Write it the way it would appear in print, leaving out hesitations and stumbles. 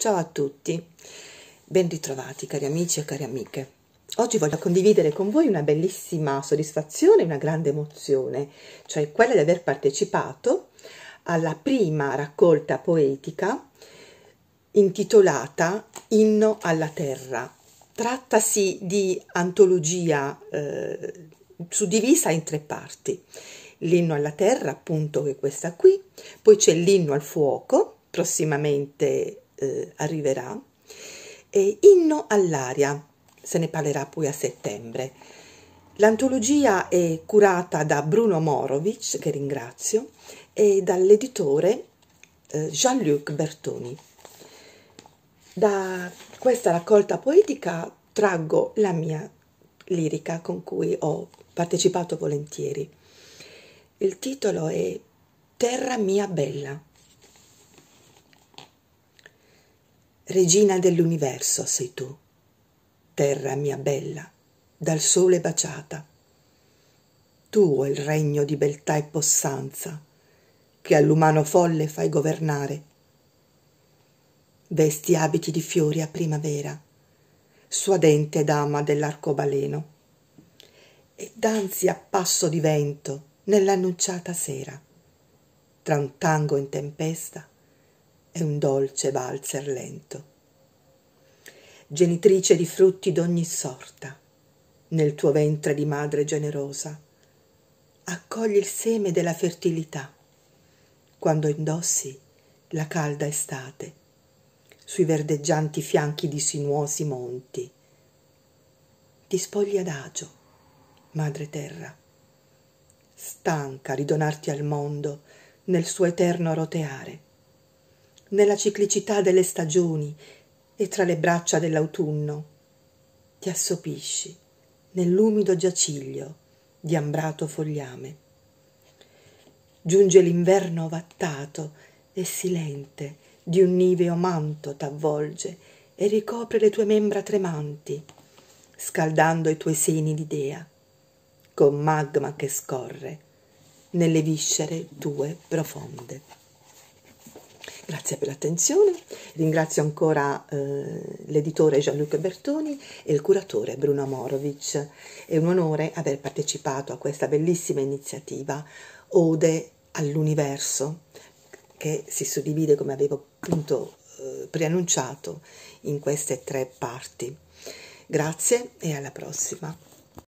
Ciao a tutti, ben ritrovati cari amici e cari amiche. Oggi voglio condividere con voi una bellissima soddisfazione e una grande emozione, cioè quella di aver partecipato alla prima raccolta poetica intitolata Inno alla Terra. Trattasi di antologia suddivisa in 3 parti. L'inno alla terra, appunto, che è questa qui, poi c'è l'inno al fuoco, prossimamente arriverà, e inno all'aria, se ne parlerà poi a settembre. L'antologia è curata da Bruno Morovic, che ringrazio, e dall'editore Jean-Luc Bertoni. Da questa raccolta poetica traggo la mia lirica con cui ho partecipato volentieri. Il titolo è Terra mia bella. Regina dell'universo sei tu, terra mia bella, dal sole baciata. Tuo il regno di beltà e possanza, che all'umano folle fai governare. Vesti abiti di fiori a primavera, suadente dama dell'arcobaleno, e danzi a passo di vento nell'annunciata sera, tra un tango in tempesta e un dolce valzer lento. Genitrice di frutti d'ogni sorta, nel tuo ventre di madre generosa, accogli il seme della fertilità, quando indossi la calda estate, sui verdeggianti fianchi di sinuosi monti. Ti spogli adagio, madre terra, stanca ridonarti al mondo nel suo eterno roteare, nella ciclicità delle stagioni e tra le braccia dell'autunno, ti assopisci nell'umido giaciglio di ambrato fogliame. Giunge l'inverno ovattato e silente di un niveo manto t'avvolge e ricopre le tue membra tremanti, scaldando i tuoi seni di dea, con magma che scorre nelle viscere tue profonde. Grazie per l'attenzione, ringrazio ancora l'editore Jean-Luc Bertoni e il curatore Bruno Morovic. È un onore aver partecipato a questa bellissima iniziativa Ode all'universo, che si suddivide, come avevo appunto preannunciato, in queste 3 parti. Grazie e alla prossima.